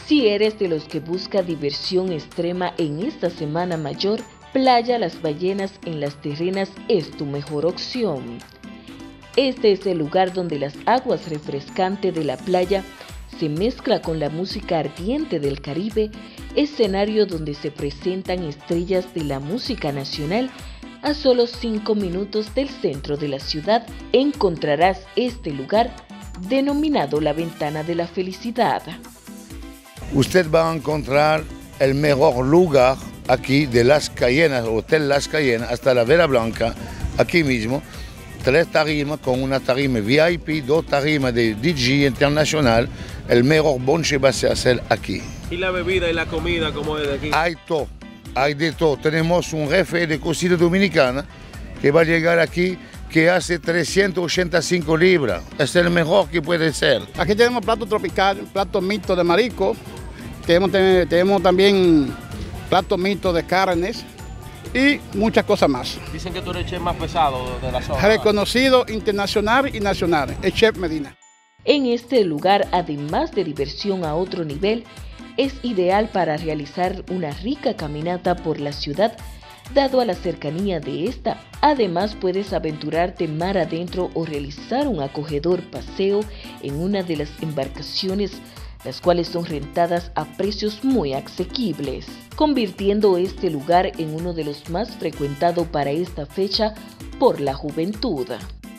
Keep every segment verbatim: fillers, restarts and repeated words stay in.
Si eres de los que busca diversión extrema en esta Semana Mayor, Playa Las Ballenas en Las Terrenas es tu mejor opción. Este es el lugar donde las aguas refrescantes de la playa se mezcla con la música ardiente del Caribe, escenario donde se presentan estrellas de la música nacional. A solo cinco minutos del centro de la ciudad encontrarás este lugar denominado la Ventana de la Felicidad. Usted va a encontrar el mejor lugar aquí de Las Cayenas, Hotel Las Cayenas, hasta la Vera Blanca, aquí mismo. Tres tarimas con una tarima V I P, dos tarimas de D J internacional. El mejor bonche va a hacer aquí. ¿Y la bebida y la comida cómo es de aquí? Hay todo, hay de todo. Tenemos un jefe de cocina dominicana que va a llegar aquí que hace trescientas ochenta y cinco libras. Es el mejor que puede ser. Aquí tenemos plato tropical, plato mixto de marisco. Tenemos, tenemos también plato mixto de carnes y muchas cosas más. Dicen que tú eres el chef más pesado de la zona. Reconocido internacional y nacional, el chef Medina. En este lugar, además de diversión a otro nivel, es ideal para realizar una rica caminata por la ciudad, dado a la cercanía de esta. Además, puedes aventurarte mar adentro o realizar un acogedor paseo en una de las embarcaciones, las cuales son rentadas a precios muy asequibles, convirtiendo este lugar en uno de los más frecuentados para esta fecha por la juventud.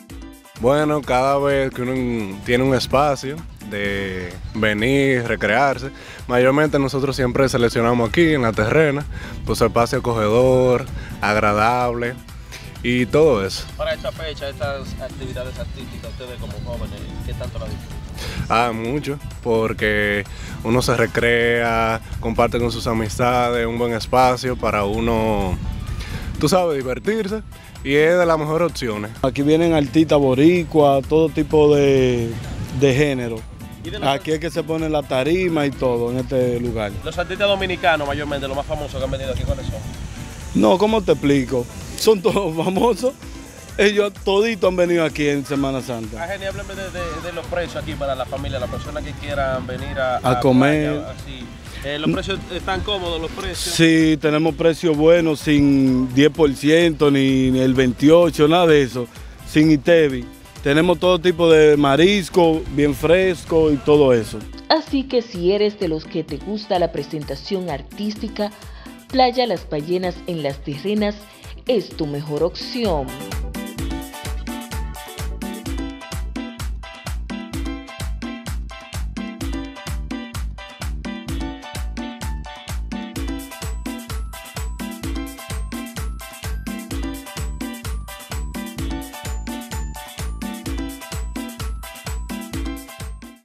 Bueno, cada vez que uno tiene un espacio de venir, recrearse, mayormente nosotros siempre seleccionamos aquí en La Terrena, pues espacio acogedor, agradable y todo eso. Para esta fecha, estas actividades artísticas, ustedes como jóvenes, ¿qué tanto la disfrutan? Ah, mucho, porque uno se recrea, comparte con sus amistades, un buen espacio para uno, tú sabes, divertirse, y es de las mejores opciones. Aquí vienen artistas boricua, todo tipo de, de género. Aquí es que se pone la tarima y todo en este lugar. Los artistas dominicanos mayormente, los más famosos que han venido aquí, ¿cuáles son? No, ¿cómo te explico? Son todos famosos. Ellos toditos han venido aquí en Semana Santa. Ah, genial, háblame de, de, de los precios aquí para la familia, las personas que quieran venir a, a, a comer. Playa, así. Eh, ¿Los precios están cómodos, los precios? Sí, tenemos precios buenos, sin diez por ciento, ni el veintiocho por ciento, nada de eso, sin I T E V I. Tenemos todo tipo de marisco, bien fresco y todo eso. Así que si eres de los que te gusta la presentación artística, Playa Las Ballenas en Las Terrenas es tu mejor opción.